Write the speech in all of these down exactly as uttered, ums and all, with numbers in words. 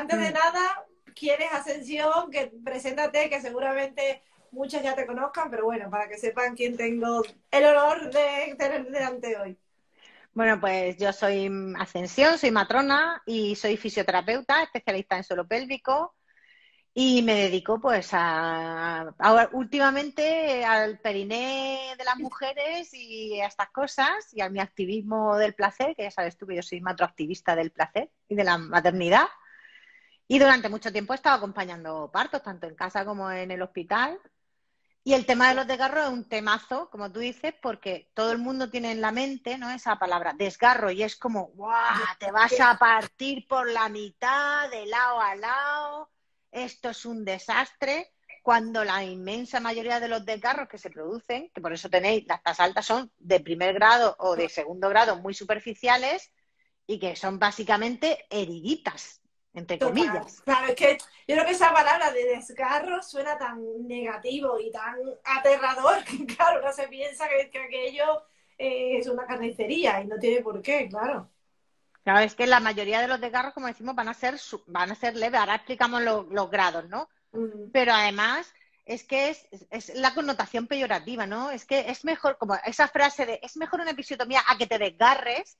antes de Mm. nada, ¿quién es Ascensión? Que preséntate, que seguramente muchas ya te conozcan, pero bueno, para que sepan quién tengo el honor de tener delante hoy. Bueno, pues yo soy Ascensión, soy matrona y soy fisioterapeuta, especialista en suelo pélvico y me dedico pues a, a- últimamente al periné de las mujeres y a estas cosas y a mi activismo del placer, que ya sabes tú que yo soy matroactivista del placer y de la maternidad. Y durante mucho tiempo he estado acompañando partos, tanto en casa como en el hospital. Y el tema de los desgarros es un temazo, como tú dices, porque todo el mundo tiene en la mente, ¿no?, esa palabra, desgarro, y es como, ¡guau! Te vas a partir por la mitad, de lado a lado, esto es un desastre, cuando la inmensa mayoría de los desgarros que se producen, que por eso tenéis, las tasas altas son de primer grado o de segundo grado muy superficiales y que son básicamente heriditas, entre Total, comillas. claro, es que yo creo que esa palabra de desgarro suena tan negativo y tan aterrador que, claro, no se piensa que, que aquello eh, es una carnicería y no tiene por qué, claro. Claro, es que la mayoría de los desgarros, como decimos, van a ser, su- van a ser leves. Ahora explicamos lo- los grados, ¿no? Mm, Pero además es que es, es la connotación peyorativa, ¿no? Es que es mejor, como esa frase de es mejor una episiotomía a que te desgarres,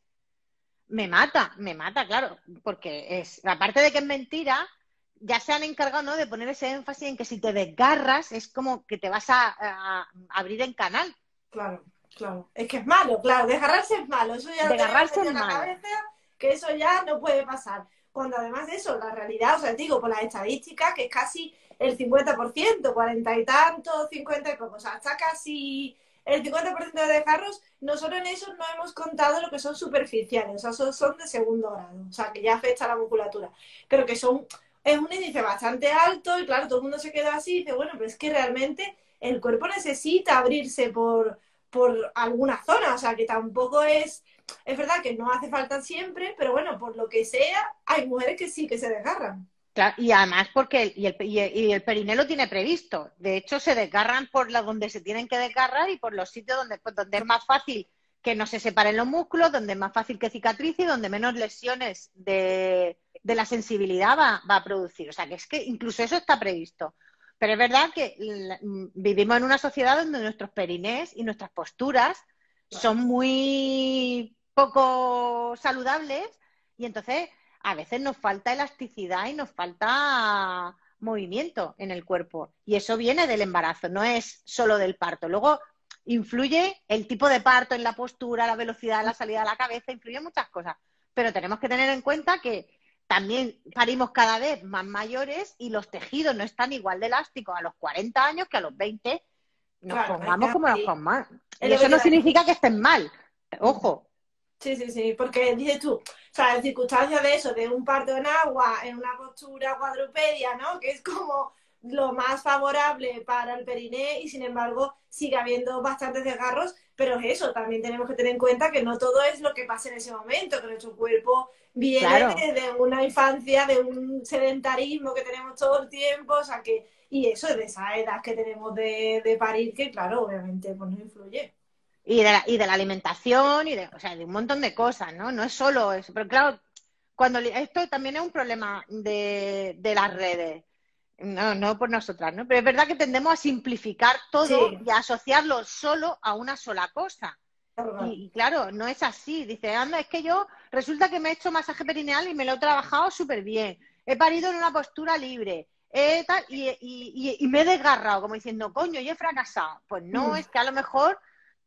me mata, me mata, claro, porque es, aparte de que es mentira, ya se han encargado, ¿no?, de poner ese énfasis en que si te desgarras es como que te vas a, a abrir en canal. claro, claro. Es que es malo, claro, desgarrarse es malo, eso ya lo tenemos Desgarrarse es metido en la malo. cabeza, que eso ya no puede pasar. Cuando además de eso, la realidad, o sea, digo, por las estadísticas, que es casi el cincuenta por ciento, cuarenta y tanto, cincuenta y poco, o sea, está casi el cincuenta por ciento de desgarros, nosotros en eso no hemos contado lo que son superficiales, o sea, son, son de segundo grado, o sea, que ya afecta a la musculatura. Creo que son, es un índice bastante alto y claro, todo el mundo se queda así y dice, bueno, pero es que realmente el cuerpo necesita abrirse por, por alguna zona, o sea, que tampoco es, es verdad que no hace falta siempre, pero bueno, por lo que sea, hay mujeres que sí que se desgarran. Claro, y además porque el, y el, y el, y el periné lo tiene previsto. De hecho, se desgarran por la, donde se tienen que desgarrar y por los sitios donde, pues, donde es más fácil que no se separen los músculos, donde es más fácil que cicatrice y donde menos lesiones de, de la sensibilidad va, va, a producir. O sea, que es que incluso eso está previsto. Pero es verdad que la, vivimos en una sociedad donde nuestros perinés y nuestras posturas son muy poco saludables y entonces a veces nos falta elasticidad y nos falta movimiento en el cuerpo. Y eso viene del embarazo, no es solo del parto. Luego influye el tipo de parto en la postura, la velocidad de la salida de la cabeza, influye muchas cosas. Pero tenemos que tener en cuenta que también parimos cada vez más mayores y los tejidos no están igual de elásticos a los cuarenta años que a los veinte. Nos Claro, es pongamos como nos así. pongamos. Es Y lo que eso te no iba a decir. significa que estén mal. Ojo. Sí, sí, sí, porque dices tú, o sea, en circunstancias de eso, de un parto en agua, en una postura cuadrupedia, ¿no? Que es como lo más favorable para el periné y sin embargo sigue habiendo bastantes desgarros, pero es eso, también tenemos que tener en cuenta que no todo es lo que pasa en ese momento, que nuestro cuerpo viene Claro. de, de una infancia, de un sedentarismo que tenemos todo el tiempo, o sea que, y eso es de esa edad que tenemos de, de parir, que claro, obviamente pues no influye. Y de la, y de la alimentación y de, o sea, de un montón de cosas, ¿no? No es solo eso. Pero claro, cuando esto también es un problema de, de las redes, no, no por nosotras, ¿no? Pero es verdad que tendemos a simplificar todo Sí, y a asociarlo solo a una sola cosa. claro. Y, y claro, no es así. Dice, anda, es que yo resulta que me he hecho masaje perineal y me lo he trabajado súper bien. He parido en una postura libre. He tal, y, y, y, y me he desgarrado, como diciendo, coño, yo he fracasado. Pues no, Mm. es que a lo mejor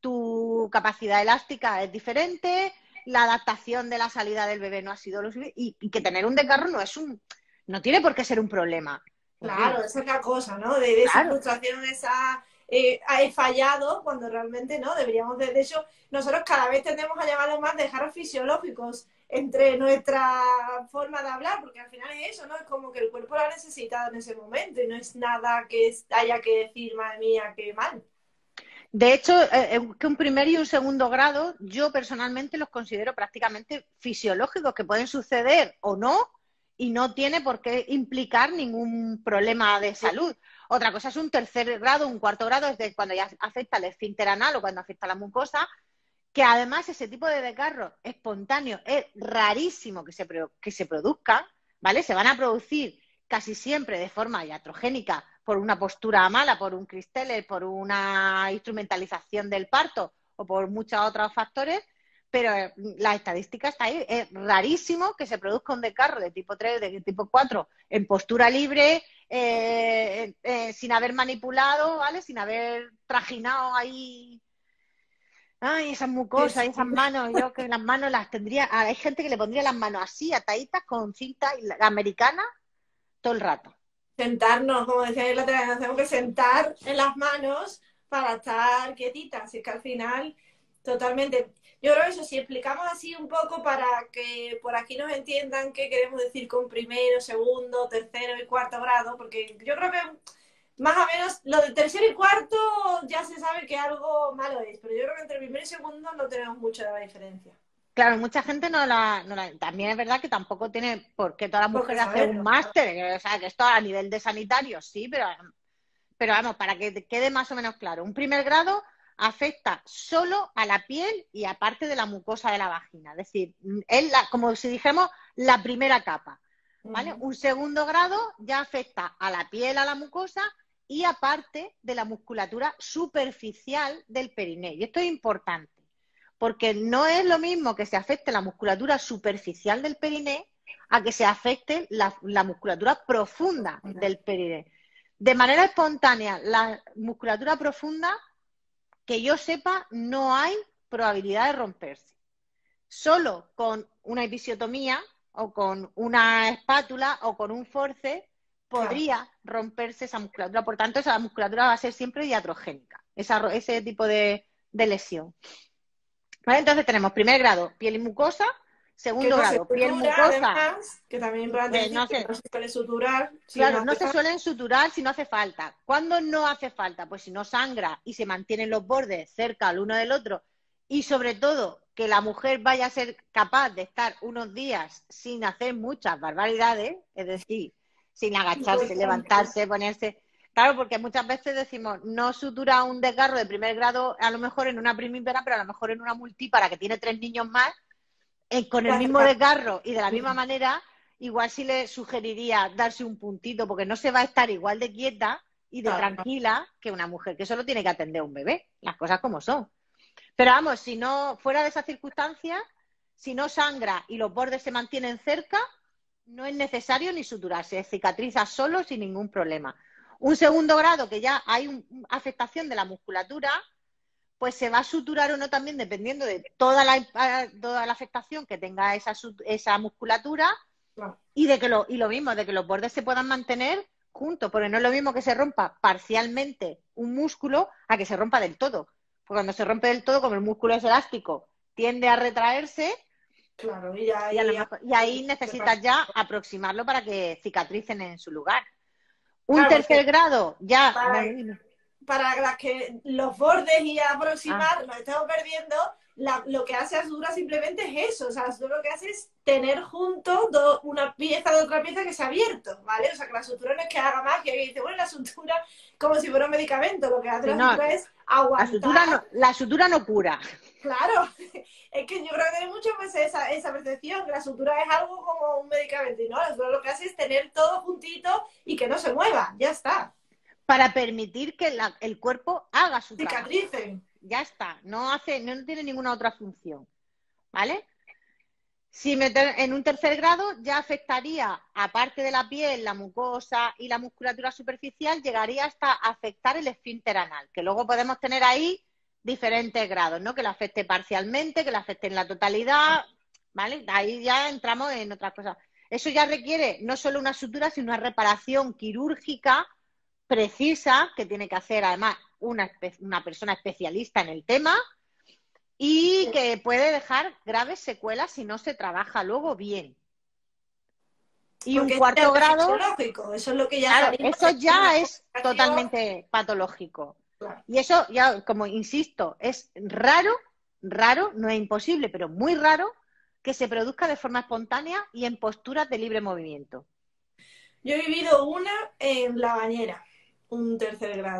tu capacidad elástica es diferente, la adaptación de la salida del bebé no ha sido lo suficiente, y, y que tener un desgarro no es un, no tiene por qué ser un problema. En Claro, fin, esa es la cosa, ¿no? De, de esa claro. frustración, esa eh, he fallado, cuando realmente no, deberíamos de, de hecho, nosotros cada vez tendemos a llamarlos más desgarros fisiológicos entre nuestra forma de hablar, porque al final es eso, ¿no? Es como que el cuerpo lo ha necesitado en ese momento y no es nada que haya que decir, madre mía, qué mal. De hecho, eh, eh, que un primer y un segundo grado, yo personalmente los considero prácticamente fisiológicos, que pueden suceder o no, y no tiene por qué implicar ningún problema de salud. Otra cosa es un tercer grado, un cuarto grado, es de cuando ya afecta al esfínter anal o cuando afecta a la mucosa, que además ese tipo de desgarro espontáneo es rarísimo que se, que se produzca, ¿vale? Se van a producir casi siempre de forma iatrogénica por una postura mala, por un Christeller, por una instrumentalización del parto o por muchos otros factores, pero eh, la estadística está ahí. Es rarísimo que se produzca un desgarro de tipo tres, de tipo cuatro en postura libre, eh, eh, sin haber manipulado, ¿vale? Sin haber trajinado ahí. Ay, esas mucosas, Sí, esas manos, yo que las manos las tendría, hay gente que le pondría las manos así, ataditas con cinta americana todo el rato. sentarnos, como decía la otra vez, nos tenemos que sentar en las manos para estar quietitas. Así que al final, totalmente. Yo creo que eso, si explicamos así un poco para que por aquí nos entiendan qué queremos decir con primero, segundo, tercero y cuarto grado, porque yo creo que más o menos lo de tercero y cuarto ya se sabe que algo malo es, pero yo creo que entre primero y segundo no tenemos mucha de la diferencia. Claro, mucha gente no la, no la... También es verdad que tampoco tiene por qué toda la Porque mujer hace un saberlo. máster, o sea, que esto a nivel de sanitario sí, pero, pero vamos, para que quede más o menos claro, un primer grado afecta solo a la piel y aparte de la mucosa de la vagina, es decir, es la, como si dijéramos la primera capa, ¿vale? Uh-huh. Un segundo grado ya afecta a la piel, a la mucosa y aparte de la musculatura superficial del perineo. Y esto es importante, porque no es lo mismo que se afecte la musculatura superficial del perineo a que se afecte la, la musculatura profunda del perineo. De manera espontánea, la musculatura profunda, que yo sepa, no hay probabilidad de romperse. Solo con una episiotomía o con una espátula o con un forceps podría claro. romperse esa musculatura. Por tanto, esa musculatura va a ser siempre iatrogénica, esa, ese tipo de, de lesión. ¿Vale? Entonces tenemos primer grado, piel y mucosa, segundo que no grado, se piel sutura, mucosa. además, que también es importante Eh, decir no que se, no se suele suturar. Si claro, no, no se suelen suturar si no hace falta. ¿Cuándo no hace falta? Pues si no sangra y se mantienen los bordes cerca el uno del otro y sobre todo que la mujer vaya a ser capaz de estar unos días sin hacer muchas barbaridades, es decir, sin agacharse, levantarse, ponerse... Claro, porque muchas veces decimos, no sutura un desgarro de primer grado, a lo mejor en una primípara, pero a lo mejor en una multípara que tiene tres niños más, eh, con el mismo desgarro y de la misma manera, igual sí le sugeriría darse un puntito, porque no se va a estar igual de quieta y de claro, tranquila que una mujer que solo tiene que atender a un bebé, las cosas como son. Pero vamos, si no, fuera de esas circunstancias, si no sangra y los bordes se mantienen cerca, no es necesario ni suturarse, cicatriza solo sin ningún problema. Un segundo grado, que ya hay una afectación de la musculatura, pues se va a suturar o no también dependiendo de toda la, toda la afectación que tenga esa, esa musculatura claro. y de que lo, y lo mismo, de que los bordes se puedan mantener juntos, porque no es lo mismo que se rompa parcialmente un músculo a que se rompa del todo. Porque cuando se rompe del todo, como el músculo es elástico, tiende a retraerse. Claro, y, ya, Y, a lo ya, mejor, y ahí necesitas ya aproximarlo para que cicatricen en su lugar. Un claro, tercer grado, ya. para, Bueno, dime. para las que los bordes y Ah. aproximar nos estamos perdiendo, la, lo que hace Asdura simplemente es eso. O sea, Asdura lo que hace es tener junto do, una pieza de otra pieza que se ha abierto, ¿vale? O sea, que la sutura no es que haga magia, que dice, bueno, la sutura como si fuera un medicamento. Lo que hace Sí, la no, sutura es la sutura aguantar. no, la sutura no cura. Claro, es que yo creo que tiene muchas veces esa, esa percepción, que la sutura es algo como un medicamento. Y no, la sutura lo que hace es tener todo juntito y que no se mueva, ya está. Para permitir que la, el cuerpo haga su trabajo. Cicatricen. Ya está, no hace, no tiene ninguna otra función, ¿vale? Si meter en un tercer grado ya afectaría, aparte de la piel, la mucosa y la musculatura superficial, llegaría hasta afectar el esfínter anal, que luego podemos tener ahí diferentes grados, ¿no? Que lo afecte parcialmente, que lo afecte en la totalidad, ¿vale? Ahí ya entramos en otras cosas. Eso ya requiere no solo una sutura, sino una reparación quirúrgica precisa, que tiene que hacer además una, una persona especialista en el tema y que puede dejar graves secuelas si no se trabaja luego bien. Y Porque un cuarto es grado, fisiológico, eso es lo que ya claro, sabemos. eso ya es Claro. totalmente patológico. Y eso ya, como insisto, es raro, raro, no es imposible, pero muy raro que se produzca de forma espontánea y en posturas de libre movimiento. Yo he vivido una en la bañera, un tercer grado.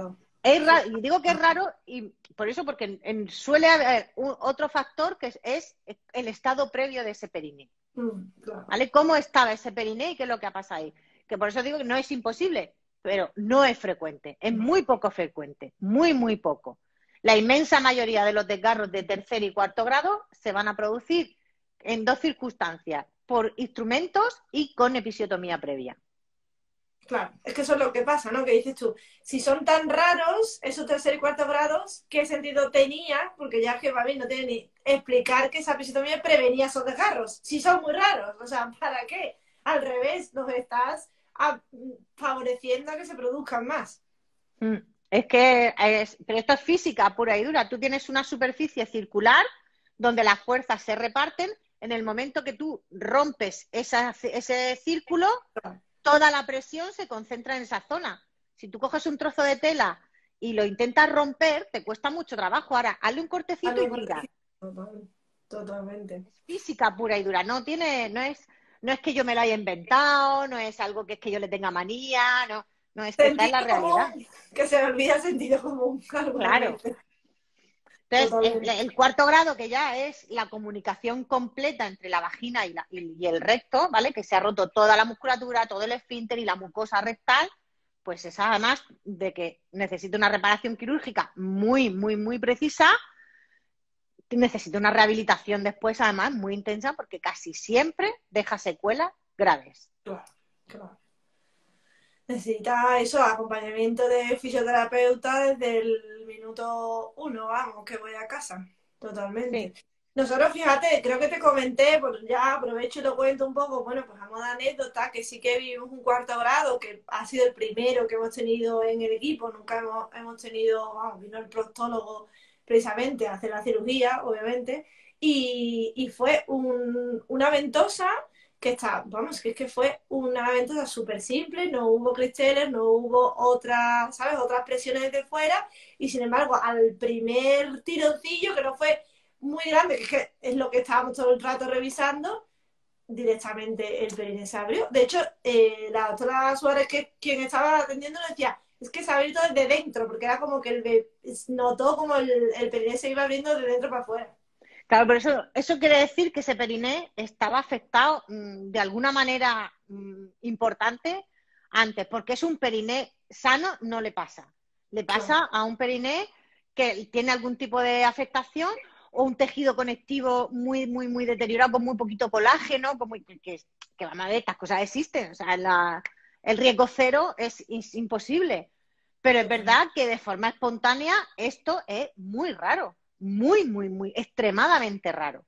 Es raro, y digo que es raro y por eso, porque en- en- suele haber un- otro factor que es, es el estado previo de ese periné, Mm, claro. ¿vale? ¿Cómo estaba ese periné y qué es lo que ha pasado ahí? Que por eso digo que no es imposible, pero no es frecuente, es muy poco frecuente, muy, muy poco. La inmensa mayoría de los desgarros de tercer y cuarto grado se van a producir en dos circunstancias, por instrumentos y con episiotomía previa. Claro, es que eso es lo que pasa, ¿no? Que dices tú, si son tan raros esos tercer y cuarto grados, ¿qué sentido tenía? Porque ya que para mí no tiene ni explicar que esa episiotomía prevenía esos desgarros. Si son muy raros, o sea, ¿para qué? Al revés, nos estás a- favoreciendo a que se produzcan más. Mm, Es que es, pero esto es física pura y dura. Tú tienes una superficie circular donde las fuerzas se reparten. En el momento que tú rompes esa- ese círculo, toda la presión se concentra en esa zona. Si tú coges un trozo de tela y lo intentas romper, te cuesta mucho trabajo. Ahora, hazle un cortecito y Algo tira. cortecito. Total- Totalmente. Es física pura y dura. No tiene, no es, no es que yo me lo haya inventado, no es algo que es que yo le tenga manía, no, no es que esta es la Sentido realidad. común, que se me olvida el sentido común algunas Claro. veces. Entonces, el, Totalmente. el cuarto grado, que ya es la comunicación completa entre la vagina y, la- y- y el recto, ¿vale? Que se ha roto toda la musculatura, todo el esfínter y la mucosa rectal, pues esa además de que necesita una reparación quirúrgica muy, muy, muy precisa, necesita una rehabilitación después además muy intensa porque casi siempre deja secuelas graves. Claro, claro. Necesita eso, acompañamiento de fisioterapeuta desde el minuto uno, vamos, que voy a casa. Totalmente. Sí, Nosotros, fíjate, creo que te comenté, pues ya aprovecho y lo cuento un poco, bueno, pues a modo de anécdota, que sí que vivimos un cuarto grado, que ha sido el primero que hemos tenido en el equipo, nunca hemos, hemos tenido, vamos, vino el proctólogo precisamente a hacer la cirugía, obviamente, y, y fue un- una ventosa que está, vamos, que es que fue una ventosa súper simple, no hubo cristales, no hubo otras, ¿sabes? Otras presiones de fuera, y sin embargo, al primer tironcillo, que no fue muy grande, que es, que es lo que estábamos todo el rato revisando, directamente el periné se abrió. De hecho, eh, la doctora Suárez, que quien estaba atendiendo, nos decía, es que se ha abierto desde dentro, porque era como que el be- notó como el, el periné se iba abriendo de dentro para afuera. claro, pero eso, eso quiere decir que ese periné estaba afectado mmm, de alguna manera mmm, importante antes, porque es un periné sano, no le pasa. Le Claro. pasa a un periné que tiene algún tipo de afectación o un tejido conectivo muy, muy, muy deteriorado, con muy poquito colágeno, como que, que, que vamos a ver, estas cosas existen. O sea, la, el riesgo cero es, es imposible. Pero es verdad que de forma espontánea esto es muy raro. Muy, muy, muy, extremadamente raro.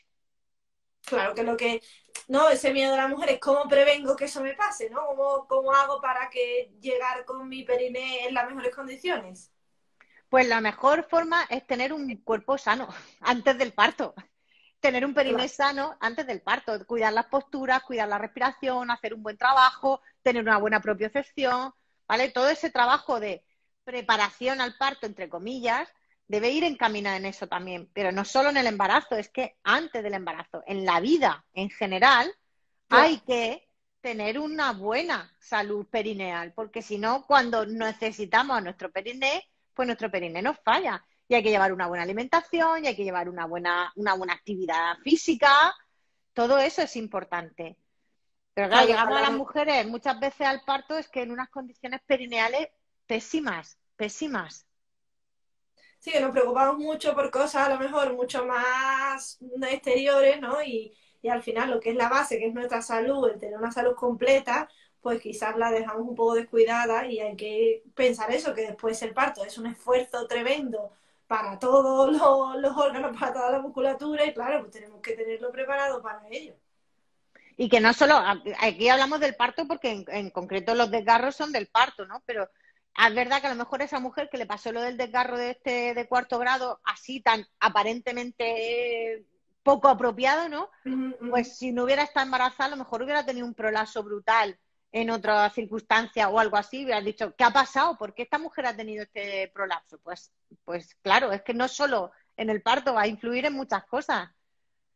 Claro que lo que, no, ese miedo de la mujer es cómo prevengo que eso me pase, ¿no? ¿Cómo, cómo hago para que llegar con mi periné en las mejores condiciones? Pues la mejor forma es tener un cuerpo sano antes del parto. Tener un periné Claro, sano antes del parto. Cuidar las posturas, cuidar la respiración, hacer un buen trabajo, tener una buena propiocepción, ¿vale? Todo ese trabajo de preparación al parto, entre comillas, debe ir encaminado en eso también. Pero no solo en el embarazo, es que antes del embarazo, en la vida en general, hay claro. que tener una buena salud perineal, porque si no, cuando necesitamos a nuestro periné, pues nuestro periné nos falla. Y hay que llevar una buena alimentación, y hay que llevar una buena, una buena actividad física, todo eso es importante. Pero claro, Claro, llegamos a las hablamos. mujeres muchas veces al parto es que en unas condiciones perineales pésimas, pésimas. Sí, que nos preocupamos mucho por cosas a lo mejor mucho más exteriores, ¿no? Y, y al final lo que es la base, que es nuestra salud, el tener una salud completa, pues quizás la dejamos un poco descuidada y hay que pensar eso, que después el parto es un esfuerzo tremendo para todos los, los órganos, para toda la musculatura y claro, pues tenemos que tenerlo preparado para ello. Y que no solo, aquí hablamos del parto porque en, en concreto los desgarros son del parto, ¿no? Pero es verdad que a lo mejor esa mujer que le pasó lo del desgarro de este de cuarto grado así tan aparentemente eh, poco apropiado, ¿no? Ujú, ujú. Pues si no hubiera estado embarazada, a lo mejor hubiera tenido un prolapso brutal en otra circunstancia o algo así, hubieras dicho, ¿qué ha pasado? ¿Por qué esta mujer ha tenido este prolapso? Pues, pues claro, es que no solo en el parto va a influir en muchas cosas.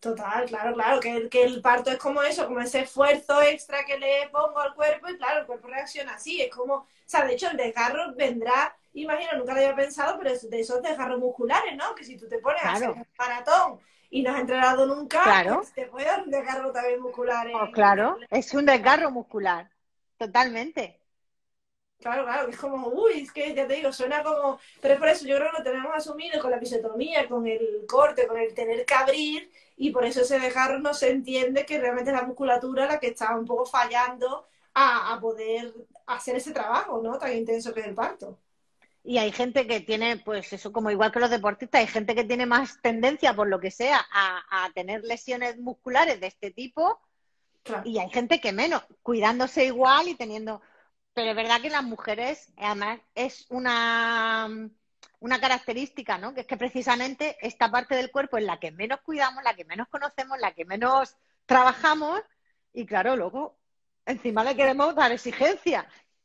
Total, claro, claro, que, el- que el parto es como eso, como ese esfuerzo extra que le pongo al cuerpo y claro, el cuerpo reacciona así, es como, o sea, de hecho el desgarro vendrá, imagino, nunca lo había pensado, pero es de esos desgarros musculares, ¿no? Que si tú te pones a hacer Claro, un maratón y no has entrenado nunca, claro, pues te puede dar un desgarro también muscular oh, en... claro, en- es un desgarro muscular, totalmente. Claro, claro, que es como, uy, es que ya te digo, suena como, pero es por eso yo creo que lo tenemos asumido con la episiotomía, con el corte, con el tener que abrir, y por eso ese desgarro no se entiende que realmente es la musculatura la que está un poco fallando a, a poder hacer ese trabajo, ¿no? Tan intenso que es el parto. Y hay gente que tiene, pues eso, como igual que los deportistas, hay gente que tiene más tendencia, por lo que sea, a, a tener lesiones musculares de este tipo Claro. y hay gente que menos, cuidándose igual y teniendo... Pero es verdad que las mujeres, además, es una, una característica, ¿no? Que es que precisamente esta parte del cuerpo es la que menos cuidamos, la que menos conocemos, la que menos trabajamos y claro, luego encima le queremos dar exigencia.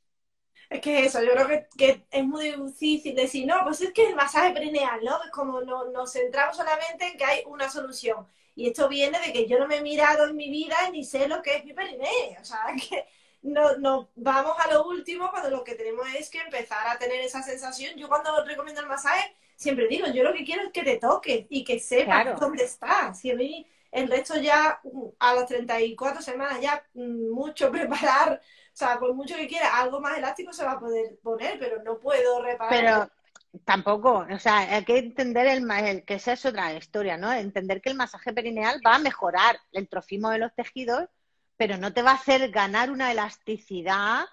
Es que eso, yo creo que, que es muy difícil decir, no, pues es que el masaje perineal, ¿no? Es como no, nos centramos solamente en que hay una solución. Y esto viene de que yo no me he mirado en mi vida ni sé lo que es mi periné. O sea, que no, no vamos a lo último cuando lo que tenemos es que empezar a tener esa sensación. Yo cuando recomiendo el masaje, siempre digo, yo lo que quiero es que te toques y que sepas Claro. dónde estás. Si a mí el resto ya a las treinta y cuatro semanas ya mm, mucho preparar, o sea, por mucho que quiera, algo más elástico se va a poder poner, pero no puedo reparar en el... Pero tampoco, o sea, hay que entender el, ma- el que esa es otra historia, ¿no? Entender que el masaje perineal va a mejorar el trofismo de los tejidos, pero no te va a hacer ganar una elasticidad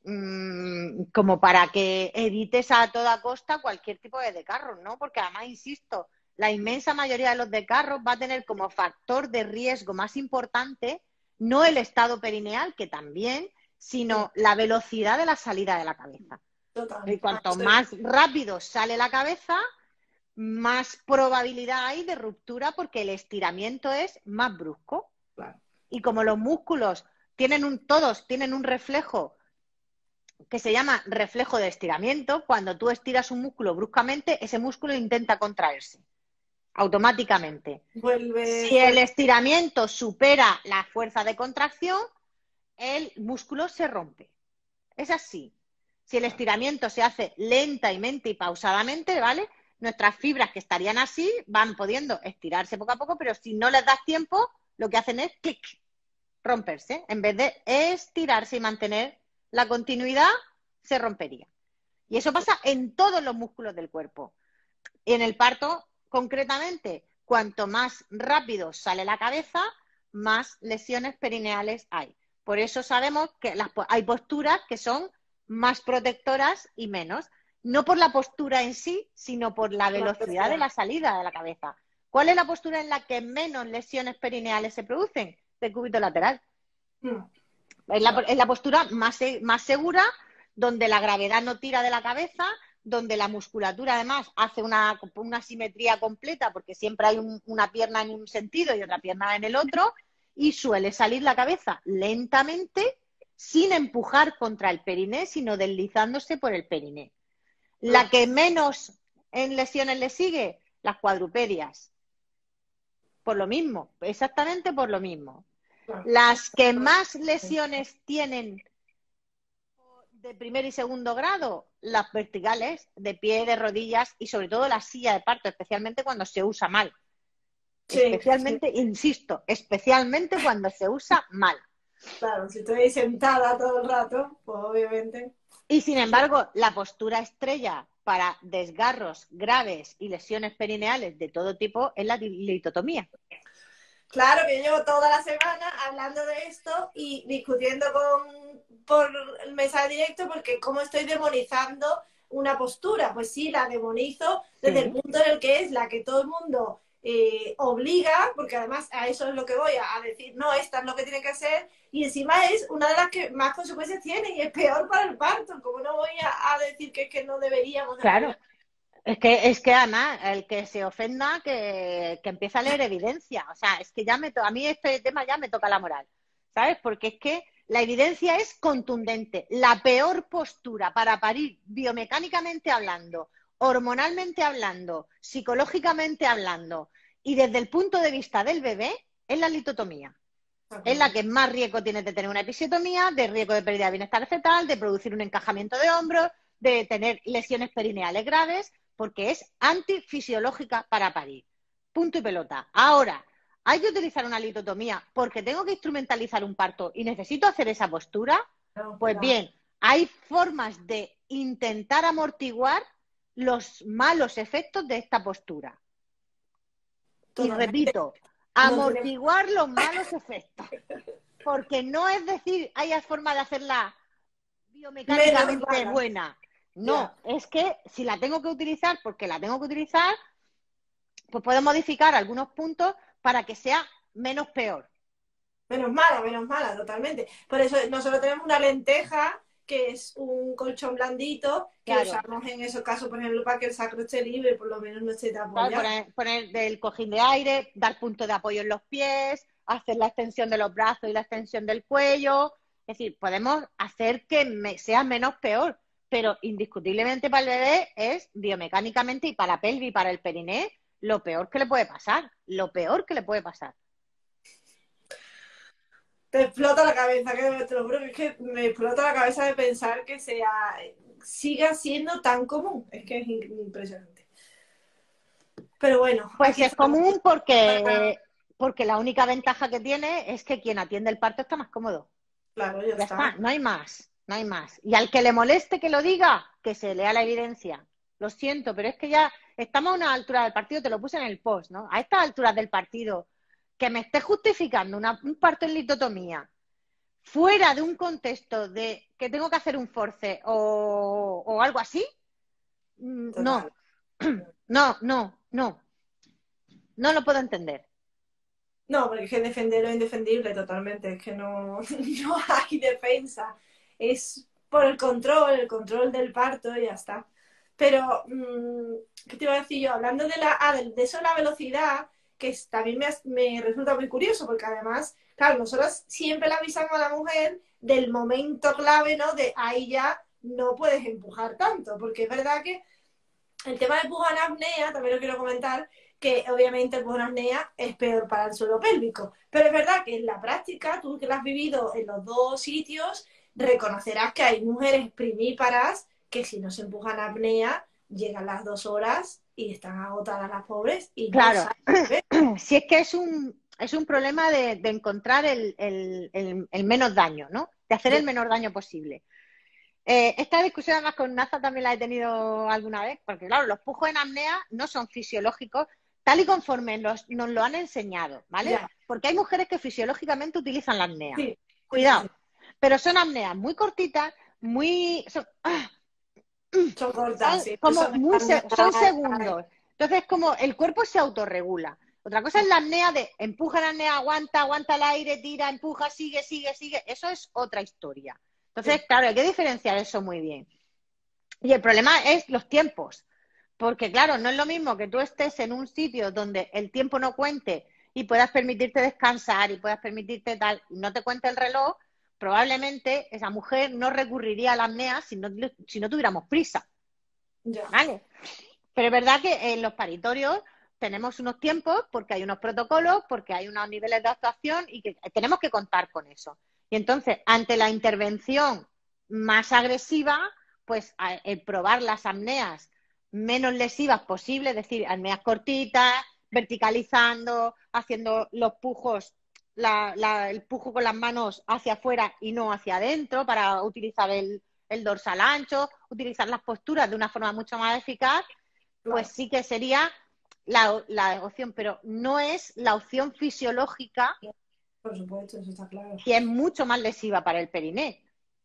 mm, como para que evites a toda costa cualquier tipo de desgarro, ¿no? Porque además, insisto, la inmensa mayoría de los desgarros va a tener como factor de riesgo más importante no el estado perineal, que también, sino la velocidad de la salida de la cabeza. Total. Y Ah, cuanto estoy- más rápido sale la cabeza, más probabilidad hay de ruptura porque el estiramiento es más brusco. claro. Y como los músculos tienen un, todos tienen un reflejo que se llama reflejo de estiramiento, cuando tú estiras un músculo bruscamente, ese músculo intenta contraerse automáticamente. Vuelve Si el fuerte. estiramiento supera la fuerza de contracción, el músculo se rompe. Es así. Si el estiramiento se hace lentamente y pausadamente, ¿vale? Nuestras fibras que estarían así van pudiendo estirarse poco a poco, pero si no les das tiempo, lo que hacen es clic, romperse. En vez de estirarse y mantener la continuidad, se rompería. Y eso pasa en todos los músculos del cuerpo. Y en el parto, concretamente, cuanto más rápido sale la cabeza, más lesiones perineales hay. Por eso sabemos que las, hay posturas que son más protectoras y menos. No por la postura en sí, sino por la La velocidad de velocidad. la salida de la cabeza. ¿Cuál es la postura en la que menos lesiones perineales se producen? De cúbito lateral. Mm, Es la, claro. es la postura más, más segura, donde la gravedad no tira de la cabeza, donde la musculatura además hace una, una simetría completa, porque siempre hay un, una pierna en un sentido y otra pierna en el otro, y suele salir la cabeza lentamente, sin empujar contra el periné, sino deslizándose por el periné. La Claro, que menos en lesiones le sigue, las cuadrupedias. Por lo mismo, exactamente por lo mismo. claro. Las que más lesiones tienen de primer y segundo grado, las verticales, de pie, de rodillas y sobre todo la silla de parto, especialmente cuando se usa mal. Sí, sí, Especialmente, insisto, especialmente cuando se usa mal. claro. Si estoy sentada todo el rato, pues obviamente. Y sin embargo, la postura estrella para desgarros graves y lesiones perineales de todo tipo es la litotomía. Claro que yo llevo toda la semana hablando de esto y discutiendo con, por el mensaje directo porque cómo estoy demonizando una postura. Pues sí, la demonizo desde el Sí, punto en el que es la que todo el mundo eh, obliga, porque además a eso es lo que voy a, a decir, no, esta es lo que tiene que ser, y encima es una de las que más consecuencias tiene y es peor para el parto. Como no voy a, a decir que es que no deberíamos de claro. apoyar? Es que, es que Ana, el que se ofenda, que, que empiece a leer evidencia. O sea, es que ya me to a mí este tema ya me toca la moral, ¿sabes? Porque es que la evidencia es contundente. La peor postura para parir, biomecánicamente hablando, hormonalmente hablando, psicológicamente hablando Y desde el punto de vista del bebé, es la litotomía. Okay. Es la que más riesgo tiene de tener una episiotomía, de riesgo de pérdida de bienestar fetal, de producir un encajamiento de hombros, de tener lesiones perineales graves, porque es antifisiológica para parir. Punto y pelota. Ahora, ¿hay que utilizar una litotomía porque tengo que instrumentalizar un parto y necesito hacer esa postura? No, Pues no. bien, hay formas de intentar amortiguar los malos efectos de esta postura. Totalmente. Y repito, amortiguar no tiene... los malos efectos. Porque no es decir, haya forma de hacerla biomecánicamente buena. No, yeah. Es que si la tengo que utilizar porque la tengo que utilizar, pues puedo modificar algunos puntos para que sea menos peor. Menos mala, menos mala, totalmente. Por eso nosotros tenemos una lenteja, que es un colchón blandito, que claro. usamos en esos casos, por ejemplo, para que el sacro esté libre, por lo menos no esté tan apoyado. Claro, poner, poner del cojín de aire, dar punto de apoyo en los pies, hacer la extensión de los brazos y la extensión del cuello. Es decir, podemos hacer que me, sea menos peor, pero indiscutiblemente para el bebé es biomecánicamente y para la pelvis y para el periné lo peor que le puede pasar, lo peor que le puede pasar. Te explota la cabeza, que te lo juro que es que me explota la cabeza de pensar que sea siga siendo tan común. Es que es impresionante. Pero bueno. Pues es común porque, porque la única ventaja que tiene es que quien atiende el parto está más cómodo. Claro, ya, ya está. está. No hay más, no hay más. Y al que le moleste que lo diga, que se lea la evidencia. Lo siento, pero es que ya estamos a una altura del partido, te lo puse en el post, ¿no? A estas alturas del partido, que me esté justificando una, un parto en litotomía fuera de un contexto de que tengo que hacer un force o, o algo así, no, no, no, no, no lo puedo entender. No, porque es que defender lo indefendible totalmente, es que no, no hay defensa, es por el control, el control del parto y ya está. Pero, ¿qué te iba a decir yo? Hablando de, la, ah, de eso, la velocidad, que es, también me, me resulta muy curioso, porque además, claro, nosotros siempre le avisamos a la mujer del momento clave, ¿no? De ahí ya no puedes empujar tanto, porque es verdad que el tema de empujón apnea, también lo quiero comentar, que obviamente el empujón apnea es peor para el suelo pélvico, pero es verdad que en la práctica, tú que lo has vivido en los dos sitios, reconocerás que hay mujeres primíparas que si no se empujan apnea, llegan las dos horas y están agotadas las pobres y claro. no saben. Si es que es un, es un problema de, de encontrar el, el, el, el menos daño, ¿no? De hacer el menor daño posible. Eh, esta discusión además con Naza también la he tenido alguna vez, porque claro, los pujos en apnea no son fisiológicos tal y conforme los, nos lo han enseñado, ¿vale? Ya. Porque hay mujeres que fisiológicamente utilizan la apnea. Sí. Cuidado. Sí. Pero son apneas muy cortitas, muy... Son, ah, son cortas, sí. Como son, muy se, son segundos. Entonces, como el cuerpo se autorregula. Otra cosa es la apnea de empuja la apnea, aguanta, aguanta el aire, tira, empuja, sigue, sigue, sigue. Eso es otra historia. Entonces, sí. Claro, hay que diferenciar eso muy bien. Y el problema es los tiempos. Porque, claro, no es lo mismo que tú estés en un sitio donde el tiempo no cuente y puedas permitirte descansar y puedas permitirte tal, y no te cuente el reloj, probablemente esa mujer no recurriría a la apnea si no, si no tuviéramos prisa. Ya. ¿Vale? Pero es verdad que en los paritorios tenemos unos tiempos porque hay unos protocolos, porque hay unos niveles de actuación y que tenemos que contar con eso. Y entonces, ante la intervención más agresiva, pues el probar las apneas menos lesivas posible, es decir, apneas cortitas, verticalizando, haciendo los pujos, la, la, el pujo con las manos hacia afuera y no hacia adentro para utilizar el, el dorsal ancho, utilizar las posturas de una forma mucho más eficaz, pues claro. Sí que sería la, la opción, pero no es la opción fisiológica. Por supuesto, eso está claro. Que es mucho más lesiva para el periné.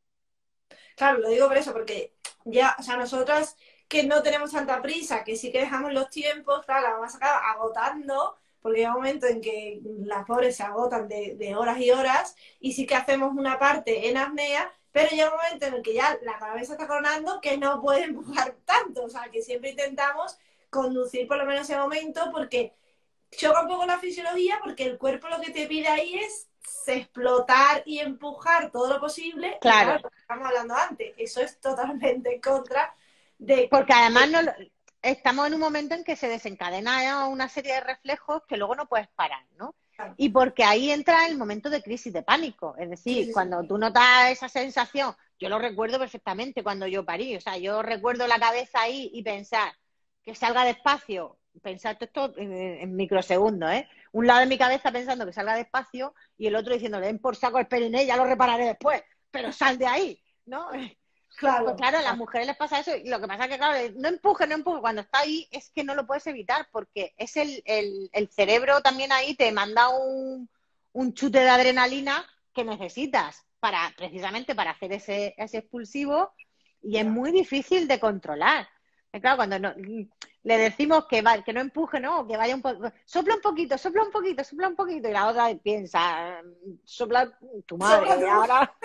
Claro, lo digo por eso, porque ya, o sea, nosotras que no tenemos tanta prisa, que sí que dejamos los tiempos, claro, la vamos a acabar agotando, porque hay un momento en que las pobres se agotan de, de horas y horas, y sí que hacemos una parte en apnea, pero llega un momento en el que ya la cabeza está coronando que no puede empujar tanto, o sea, que siempre intentamos conducir por lo menos ese momento, porque choca un poco la fisiología, porque el cuerpo lo que te pide ahí es explotar y empujar todo lo posible. Claro. Y claro, lo que estamos hablando antes, eso es totalmente en contra de... Porque además no lo, estamos en un momento en que se desencadena una serie de reflejos que luego no puedes parar, ¿no? Claro. Y porque ahí entra el momento de crisis de pánico. Es Sí, decir, sí, cuando sí. tú notas esa sensación, yo lo recuerdo perfectamente cuando yo parí. O sea, yo recuerdo la cabeza ahí y pensar que salga despacio, pensar todo esto en, en microsegundos, ¿eh? Un lado de mi cabeza pensando que salga despacio y el otro diciéndole, ven por saco el periné, ya lo repararé después, pero sal de ahí, ¿no? Pues Claro, claro, a las claro. mujeres les pasa eso y lo que pasa es que, claro, no empuje, no empuje. Cuando está ahí es que no lo puedes evitar porque es el, el, el cerebro también ahí te manda un, un chute de adrenalina que necesitas para precisamente para hacer ese, ese expulsivo y es Ya. muy difícil de controlar. Y claro, cuando no, le decimos que, va, que no empuje, ¿no? Que vaya un poco, sopla un poquito, sopla un poquito, sopla un poquito y la otra piensa, sopla tu Sopla madre, tú. ahora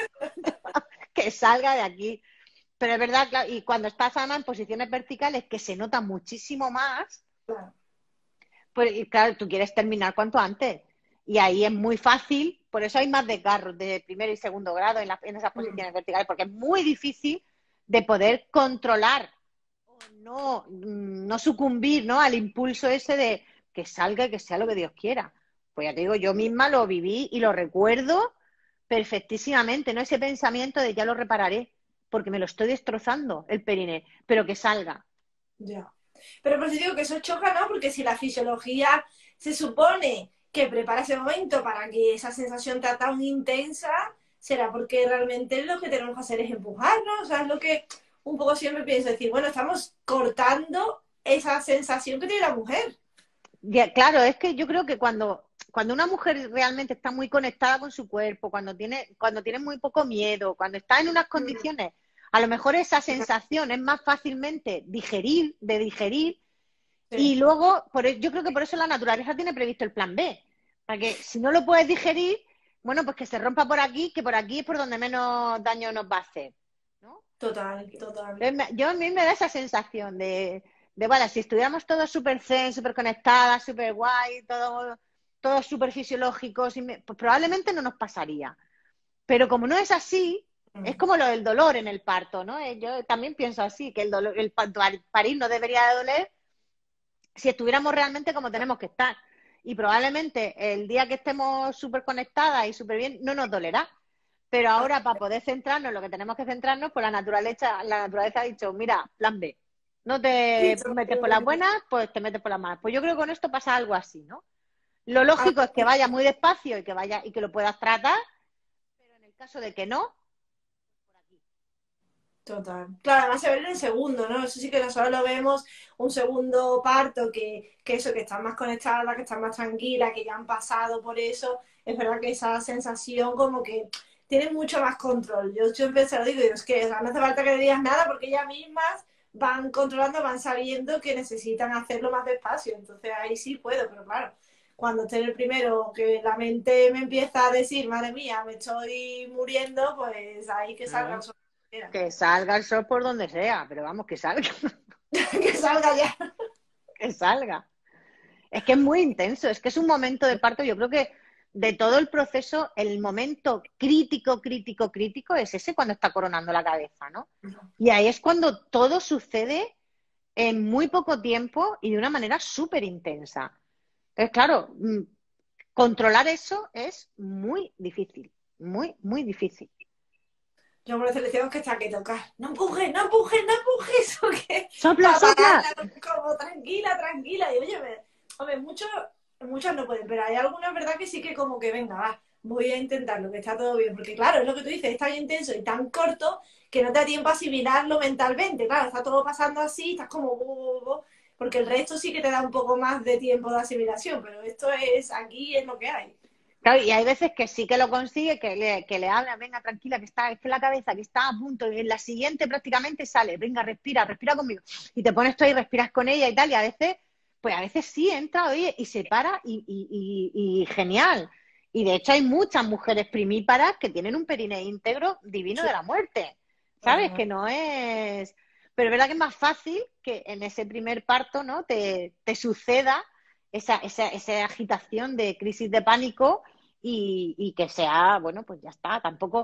que salga de aquí. Pero es verdad, claro, y cuando estás además en posiciones verticales que se nota muchísimo más, Claro. pues y claro, tú quieres terminar cuanto antes. Y ahí es muy fácil, por eso hay más desgarros de primero y segundo grado en, la, en esas Mm. posiciones verticales, porque es muy difícil de poder controlar o no, no sucumbir, ¿no? Al impulso ese de que salga y que sea lo que Dios quiera. Pues ya te digo, yo misma lo viví y lo recuerdo perfectísimamente, ¿no? Ese pensamiento de ya lo repararé, porque me lo estoy destrozando el periné, pero que salga. Ya. Pero por eso digo que eso choca, ¿no? Porque si la fisiología se supone que prepara ese momento para que esa sensación sea tan intensa, será porque realmente lo que tenemos que hacer es empujarnos. O sea, es lo que un poco siempre pienso, decir, bueno, estamos cortando esa sensación que tiene la mujer. Ya, claro, es que yo creo que cuando, cuando una mujer realmente está muy conectada con su cuerpo, cuando tiene, cuando tiene muy poco miedo, cuando está en unas Mm. condiciones, a lo mejor esa sensación es más fácilmente digerir, de digerir, y Sí, luego, por, e- yo creo que por eso la naturaleza tiene previsto el plan B, para que si no lo puedes digerir, bueno, pues que se rompa por aquí, que por aquí es por donde menos daño nos va a hacer, ¿no? total, total. Entonces, me- yo a mí me da esa sensación de, de bueno, si estuviéramos todos súper zen, súper conectadas, súper guay, todo, todos súper fisiológicos, y me- pues probablemente no nos pasaría. Pero como no es así, es Mm. como lo del dolor en el parto, ¿no? Eh, Yo también pienso así, que el dolor, el pa- parir no debería de doler si estuviéramos realmente como tenemos que estar. Y probablemente el día que estemos súper conectadas y súper bien, no nos dolerá. Pero ahora, para poder centrarnos en lo que tenemos que centrarnos, pues la naturaleza, la naturaleza ha dicho, mira, plan B. No te metes por las buenas, pues te metes por las malas. Pues yo creo que con esto pasa algo así, ¿no? Lo lógico es que vaya muy despacio y que vaya y que lo puedas tratar, pero en el caso de que no, por aquí. Total. Claro, además se ve en el segundo, ¿no? Eso sí que nosotros lo vemos, un segundo parto, que, que eso, que están más conectadas, que están más tranquilas, que ya han pasado por eso. Es verdad que esa sensación como que tienen mucho más control. Yo siempre se lo digo, digo, es que o sea, no hace falta que le digas nada porque ellas mismas van controlando, van sabiendo que necesitan hacerlo más despacio. Entonces ahí sí puedo, pero claro, cuando esté en el primero, que la mente me empieza a decir, madre mía, me estoy muriendo, pues ahí que salga el ¿No? sol. Que salga el sol por donde sea, pero vamos, que salga, Que salga ya. que salga. Es que es muy intenso, es que es un momento de parto, yo creo que de todo el proceso, el momento crítico, crítico, crítico es ese cuando está coronando la cabeza, ¿no? Y ahí es cuando todo sucede en muy poco tiempo y de una manera súper intensa. Entonces, claro, mm, controlar eso es muy difícil, muy, muy difícil. Yo por eso le tengo que estar que tocar. No empujes, no empujes, no empujes. ¿O qué? ¡Sopla, Para sopla! pararla como tranquila, tranquila. Y oye, me, hombre, muchos, muchas no pueden, pero hay algunas, verdad, que sí que como que venga, va, voy a intentarlo, que está todo bien. Porque claro, es lo que tú dices, es tan intenso y tan corto que no te da tiempo a asimilarlo mentalmente. Claro, está todo pasando así, estás como... bu, bu, bu, porque el resto sí que te da un poco más de tiempo de asimilación, pero esto es, aquí es lo que hay. Claro, y hay veces que sí que lo consigue, que le, que le habla, venga, tranquila, que está, es que la cabeza, que está a punto, y en la siguiente prácticamente sale, venga, respira, respira conmigo. Y te pones tú ahí, respiras con ella y tal, y a veces, pues a veces sí entra, oye, y se para, y, y, y, y genial. Y de hecho hay muchas mujeres primíparas que tienen un perine íntegro divino Sí, de la muerte, ¿sabes? además. Que no es... Pero es verdad que es más fácil que en ese primer parto, ¿no? Te, te suceda esa, esa, esa agitación de crisis de pánico y, y, que sea, bueno, pues ya está, tampoco,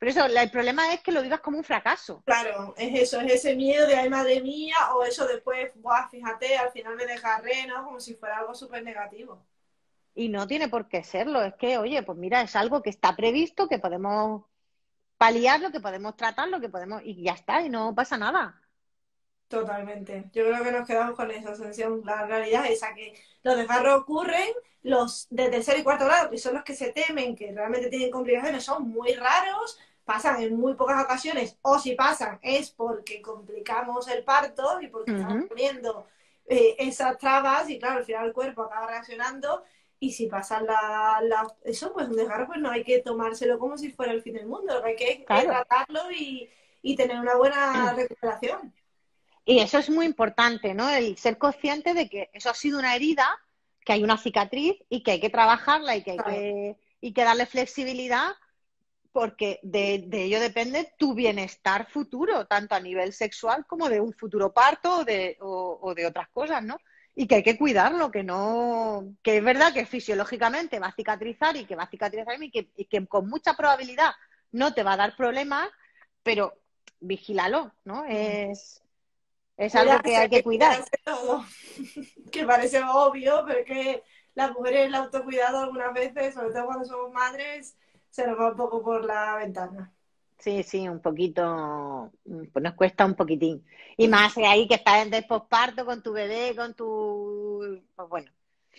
Por eso la- el problema es que lo vivas como un fracaso. Claro, es eso, es ese miedo de, ay, madre mía, o eso después, buah, fíjate, al final me desgarré, ¿no? Como si fuera algo súper negativo. Y no tiene por qué serlo. Es que, oye, pues mira, es algo que está previsto, que podemos paliarlo, que podemos tratarlo, que podemos, y ya está, y no pasa nada. Totalmente. Yo creo que nos quedamos con esa sensación. La realidad es esa, que los desgarros ocurren, los de tercer y cuarto grado, que son los que se temen, que realmente tienen complicaciones, son muy raros, pasan en muy pocas ocasiones, o si pasan es porque complicamos el parto y porque estamos Ujú. poniendo eh, esas trabas y claro, al final el cuerpo acaba reaccionando y si pasan la, la- eso, pues un desgarro, pues no hay que tomárselo como si fuera el fin del mundo, lo que hay que es Claro. tratarlo y, y tener una buena recuperación. Y eso es muy importante, ¿no? El ser consciente de que eso ha sido una herida, que hay una cicatriz y que hay que trabajarla y que hay Claro. que, y que darle flexibilidad porque de, de ello depende tu bienestar futuro, tanto a nivel sexual como de un futuro parto o de, o, o de otras cosas, ¿no? Y que hay que cuidarlo, que no, que es verdad que fisiológicamente va a cicatrizar y que va a cicatrizar y que, y que con mucha probabilidad no te va a dar problemas, pero vigílalo, ¿no? Es, es algo que Cuidarse, hay que cuidar. cuidarse todo, que parece obvio, pero es que las mujeres el autocuidado algunas veces, sobre todo cuando somos madres, se nos va un poco por la ventana. Sí, sí, un poquito, mm, pues nos cuesta un poquitín. Y más ahí que estás en el posparto con tu bebé, con tu, pues bueno,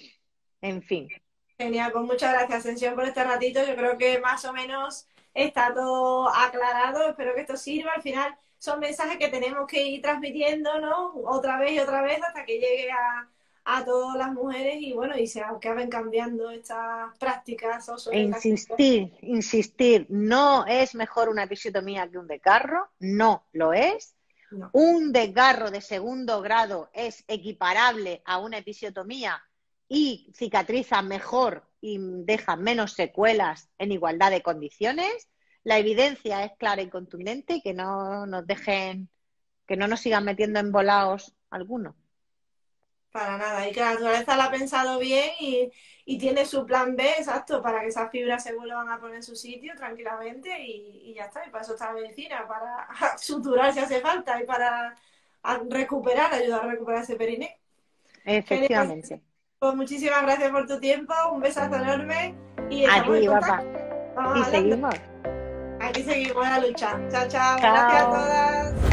en fin. Genial, pues muchas gracias, Ascensión, por este ratito. Yo creo que más o menos está todo aclarado. Espero que esto sirva. Al final son mensajes que tenemos que ir transmitiendo, ¿no? Otra vez y otra vez hasta que llegue a, a todas las mujeres y bueno, y se acaben cambiando estas prácticas E obsoletas. insistir, insistir, no es mejor una episiotomía que un desgarro, no lo es. No. Un desgarro de segundo grado es equiparable a una episiotomía y cicatriza mejor y deja menos secuelas en igualdad de condiciones. La evidencia es clara y contundente, que no nos dejen, que no nos sigan metiendo en volados algunos. Para nada, y que la naturaleza la ha pensado bien y, y tiene su plan B, exacto, para que esas fibras se vuelvan a poner en su sitio tranquilamente y, y ya está. Y para eso está la medicina, para suturar si hace falta y para a recuperar, ayudar a recuperar ese periné. Genial, Efectivamente. pues muchísimas gracias por tu tiempo, un besazo enorme y A estamos en ti, contacto. papá. Vamos Y hablando. seguimos. Aquí seguimos en la lucha. Chao, chao. Gracias a Chao. todas.